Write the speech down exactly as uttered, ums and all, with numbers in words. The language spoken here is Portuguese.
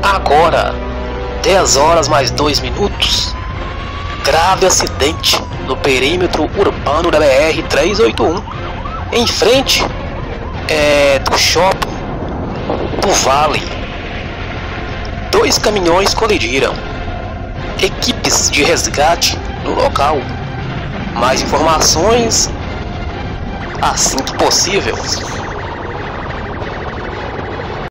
Agora, dez horas mais dois minutos. Grave acidente no perímetro urbano da B R trezentos e oitenta e um, em frente é, do shopping do Vale. Dois caminhões colidiram. Equipes de resgate no local. Mais informações assim que possível.